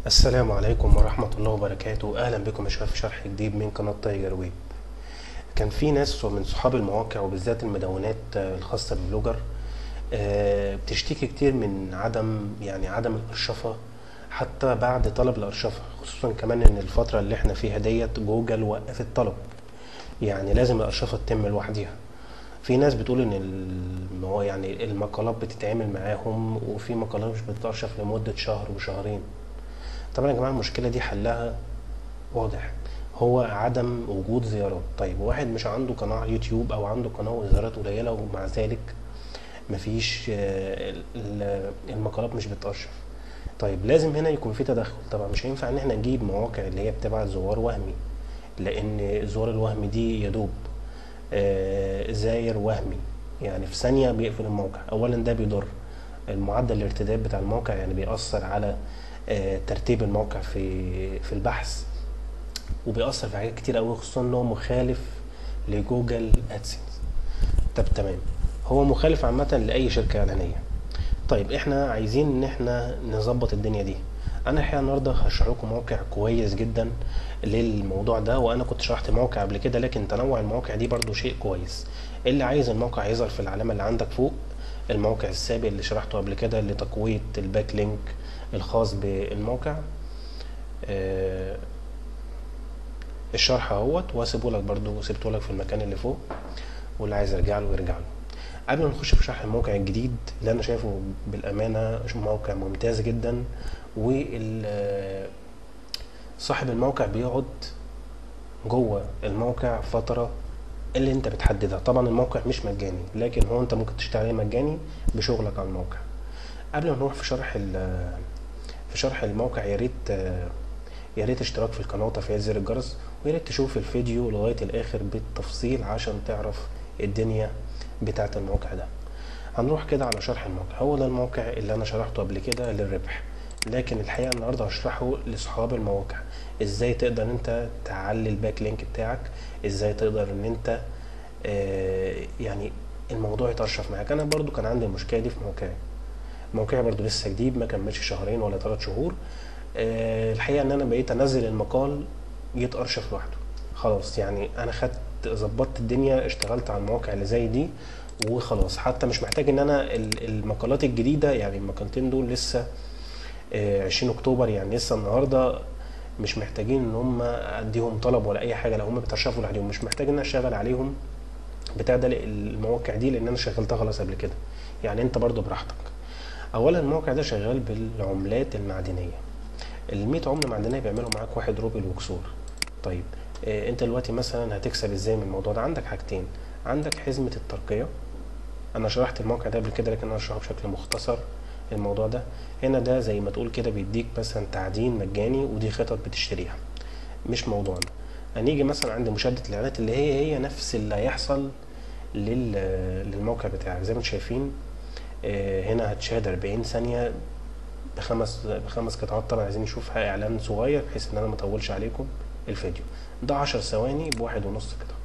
السلام عليكم ورحمة الله وبركاته. أهلا بكم يا شباب في شرح جديد من قناة تايجر ويب. كان في ناس من صحاب المواقع وبالذات المدونات الخاصة بالبلوجر بتشتكي كتير من عدم الأرشفة حتى بعد طلب الأرشفة، خصوصا كمان إن الفترة اللي احنا فيها ديت جوجل وقفت طلب، يعني لازم الأرشفة تتم لوحديها. في ناس بتقول ان المقالات بتتعمل معاهم، وفي مقالات مش بتتأرشف لمدة شهر وشهرين. طبعا يا جماعة المشكلة دي حلها واضح، هو عدم وجود زيارات. طيب واحد مش عنده قناة على اليوتيوب او عنده قناة وزيارات قليلة ومع ذلك مفيش المقالات مش بتأرشف. طيب لازم هنا يكون في تدخل. طبعا مش هينفع ان احنا نجيب مواقع اللي هي بتبعت زوار وهمي، لان الزوار الوهمي دي يدوب زاير وهمي، يعني في ثانية بيقفل الموقع. اولا ده بيضر المعدل الارتداد بتاع الموقع، يعني بيأثر على ترتيب الموقع في البحث، وبيأثر في حاجات كتير قوي، خصوصا ان هو مخالف لجوجل ادسنس. طب تمام، هو مخالف عامة لأي شركة إعلانية. طيب احنا عايزين ان احنا نظبط الدنيا دي. انا الحقيقة النهاردة هشرح لكم موقع كويس جدا للموضوع ده، وانا كنت شرحت موقع قبل كده لكن تنوع المواقع دي برضو شيء كويس. اللي عايز الموقع يظهر في العلامة اللي عندك فوق، الموقع السابق اللي شرحته قبل كده لتقوية الباك لينك الخاص بالموقع، آه، الشرح اهوت واسيبه لك، برضو سيبته لك في المكان اللي فوق، واللي عايز يرجع له يرجع له. قبل ما نخش في شرح الموقع الجديد اللي انا شايفه بالامانه موقع ممتاز جدا، وصاحب الموقع بيقعد جوه الموقع فتره اللي انت بتحددها. طبعا الموقع مش مجاني، لكن هو انت ممكن تشتغل عليه مجاني بشغلك على الموقع. قبل ما نروح في شرح الموقع، يا ريت اشتراك في القناه وتفعيل زر الجرس، ويا ريت تشوف الفيديو لغايه الاخر بالتفصيل عشان تعرف الدنيا بتاعه الموقع ده. هنروح كده على شرح الموقع. هو ده الموقع اللي انا شرحته قبل كده للربح، لكن الحقيقه النهارده هشرحه لاصحاب المواقع. ازاي تقدر انت تعلي الباك لينك بتاعك، ازاي تقدر ان انت يعني الموضوع يترشف معاك. انا برضو كان عندي المشكله دي في موقعي برضو لسه جديد، ما كملش شهرين ولا 3 شهور. الحقيقه ان انا بقيت انزل المقال يتأرشف لوحده. خلاص يعني انا خدت ظبطت الدنيا، اشتغلت على المواقع اللي زي دي وخلاص، حتى مش محتاج ان انا المقالات الجديده، يعني المقالتين دول لسه 20 اكتوبر، يعني لسه النهارده، مش محتاجين ان هم اديهم طلب ولا اي حاجه، لو هم بيترشفوا لوحدهم مش محتاج ان انا اشتغل عليهم بتاع ده المواقع دي، لان انا شغلتها خلاص قبل كده. يعني انت برضو براحتك. اولا الموقع ده شغال بالعملات المعدنيه، ال100 عمله معدنيه بيعملوا معاك 1 روبل وكسور. طيب انت دلوقتي مثلا هتكسب ازاي من الموضوع ده؟ عندك حاجتين. عندك حزمه الترقيه، انا شرحت الموقع ده قبل كده لكن انا هشرحه بشكل مختصر. الموضوع ده هنا ده زي ما تقول كده بيديك مثلا تعدين مجاني، ودي خطط بتشتريها، مش موضوعنا. هنيجي مثلا عند مشاهده الاعلانات اللي هي نفس اللي هيحصل للموقع بتاعك. زي ما انتم شايفين هنا هتشاهد 40 ثانيه بخمس قطعات. طبعا عايزين نشوف اعلان صغير بحيث ان انا ما اطولش عليكم الفيديو. ده 10 ثواني ب1.5 قطعه.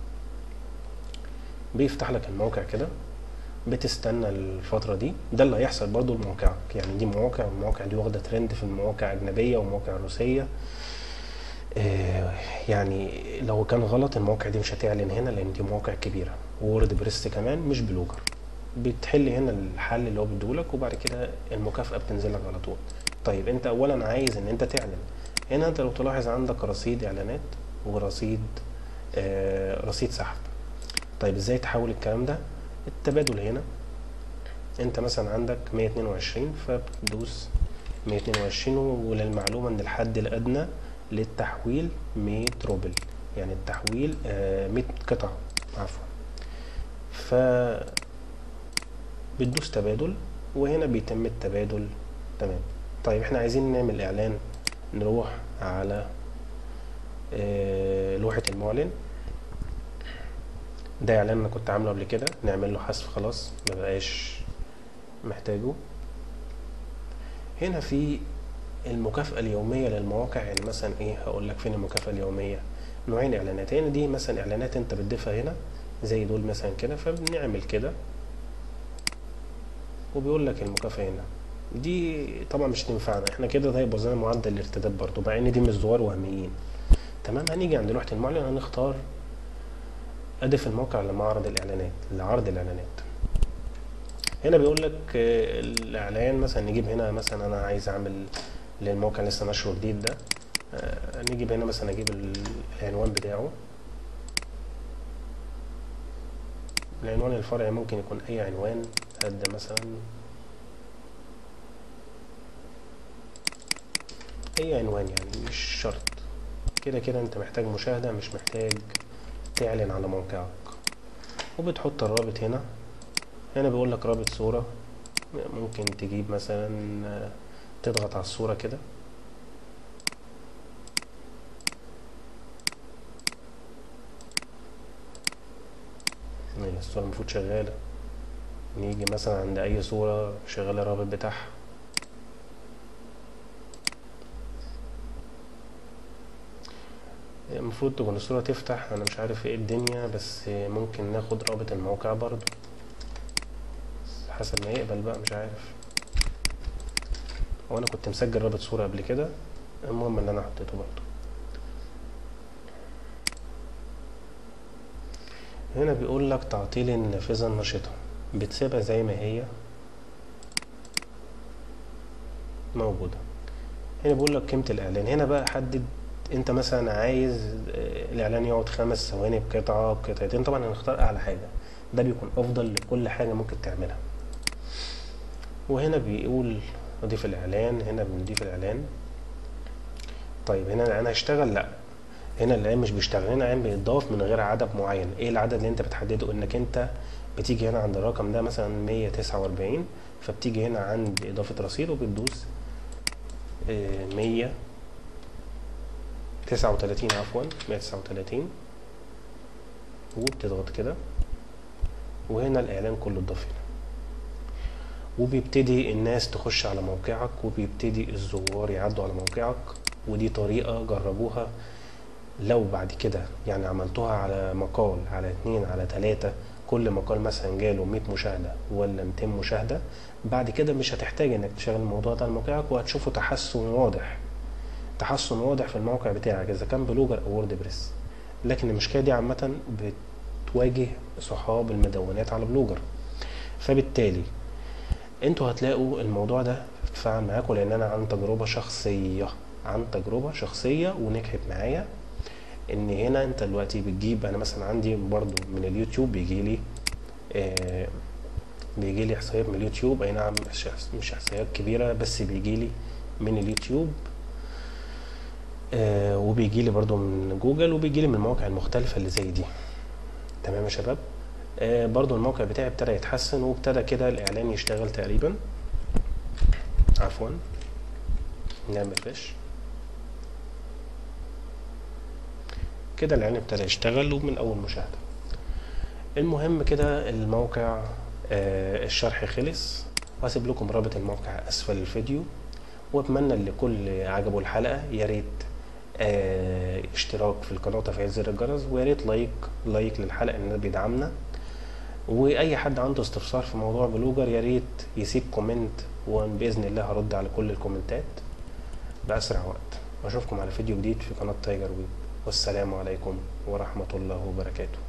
بيفتح لك الموقع كده، بتستنى الفترة دي. ده اللي هيحصل برضو لموقعك، يعني دي المواقع دي واخدة ترند في المواقع أجنبية ومواقع روسية. يعني لو كان غلط المواقع دي مش هتعلن هنا، لأن دي مواقع كبيرة، وورد بريس كمان مش بلوجر. بتحل هنا الحل اللي هو بيديهولك، وبعد كده المكافأة بتنزل لك على طول. طيب انت اولا عايز ان انت تعلن هنا، انت لو تلاحظ عندك رصيد اعلانات ورصيد رصيد سحب. طيب ازاي تحول الكلام ده؟ التبادل هنا، انت مثلا عندك 122 فبتدوس 122، وللمعلومة ان الحد الادنى للتحويل 100 روبل، يعني التحويل 100 قطعة عفوا. ف بتدوس تبادل، وهنا بيتم التبادل. تمام. طيب احنا عايزين نعمل اعلان، نروح على لوحة المعلن. ده اعلان انا كنت عامله قبل كده، نعمل له حذف خلاص مبقاش محتاجه. هنا في المكافأة اليومية للمواقع، يعني مثلا ايه هقول لك فين المكافأة اليومية؟ نوعين اعلانات. هنا دي مثلا اعلانات انت بتضيفها هنا زي دول مثلا كده، فبنعمل كده وبيقول لك المكافأة هنا دي طبعا مش هتنفعنا احنا كده، ده هيبقى زي معدل الارتداد برضو، مع ان دي مش زوار وهميين. تمام. هنيجي عند لوحة المعلن، هنختار اضف الموقع لمعرض الاعلانات، لعرض الاعلانات. هنا بيقول لك الاعلان مثلا، نجيب هنا مثلا انا عايز اعمل للموقع لسه نشره جديد ده، نجيب هنا مثلا اجيب العنوان بتاعه. العنوان الفرعي ممكن يكون اي عنوان، قد مثلا اي عنوان يعني، مش شرط. كده كده انت محتاج مشاهدة، مش محتاج تعلن على موقعك. وبتحط الرابط هنا. هنا بيقول لك رابط صورة، ممكن تجيب مثلا تضغط على الصورة كده. الصورة المفروض شغالة. نيجي مثلا عند اي صورة شغالة الرابط بتاعها. المفروض تكون الصورة تفتح، انا مش عارف ايه الدنيا، بس ممكن ناخد رابط الموقع برضو حسب ما يقبل بقى، مش عارف. هو انا كنت مسجل رابط صورة قبل كده، المهم ان انا حطيته برضو. هنا بيقول لك تعطيل النافذة النشطة، بتسيبها زي ما هي موجودة. هنا بيقول لك قيمة الإعلان، هنا بقى حدد انت مثلا عايز الإعلان يقعد 5 ثواني بقطعة بقطعتين، طبعا هنختار أعلى حاجة، ده بيكون أفضل لكل حاجة ممكن تعملها. وهنا بيقول نضيف الإعلان، هنا بنضيف الإعلان. طيب هنا الإعلان هيشتغل؟ لأ، هنا الإعلان مش بيشتغل، هنا الإعلان بيتضاف من غير عدد معين. ايه العدد اللي انت بتحدده؟ انك انت بتيجي هنا عند الرقم ده مثلا 149، فبتيجي هنا عند إضافة رصيد وبتدوس 139 عفوا 139، وبتضغط كده، وهنا الإعلان كله اتضاف هنا. وبيبتدي الناس تخش على موقعك، وبيبتدي الزوار يعدوا على موقعك. ودي طريقة جربوها، لو بعد كده يعني عملتوها على مقال، على 2، على 3، كل مقال مثلا جاله 100 مشاهدة ولا 200 مشاهدة، بعد كده مش هتحتاج انك تشغل الموضوع ده على موقعك، وهتشوفوا تحسن واضح، تحسن واضح في الموقع بتاعك اذا كان بلوجر او ووردبريس. لكن المشكلة دي عامة بتواجه صحاب المدونات على بلوجر. فبالتالي انتوا هتلاقوا الموضوع ده اتفاعل معاكم، لان انا عن تجربة شخصية، عن تجربة شخصية ونجحت معايا. ان هنا انت دلوقتي بتجيب، انا مثلا عندي برضو من اليوتيوب بيجي لي احصائيات من اليوتيوب، اي نعم مش احصائيات كبيرة، بس بيجي لي من اليوتيوب، وبيجي لي برضو من جوجل، وبيجي لي من المواقع المختلفة اللي زي دي. تمام يا شباب. برضو الموقع بتاعي ابتدى يتحسن، وابتدى كده الاعلان يشتغل تقريبا. عفوا، نعمل فيش كده، الاعلان ابتدى يشتغل ومن اول مشاهدة. المهم كده الموقع الشرح خلص، وهسيب لكم رابط الموقع اسفل الفيديو. واتمنى لكل عجبه الحلقة يا ريت اشتراك في القناة وتفعيل زر الجرس، ويا ريت لايك للحلقة، ان ده بيدعمنا. واي حد عنده استفسار في موضوع بلوجر يا ريت يسيب كومنت، وباذن الله هرد على كل الكومنتات باسرع وقت. واشوفكم على فيديو جديد في قناة تايجر ويب، والسلام عليكم ورحمة الله وبركاته.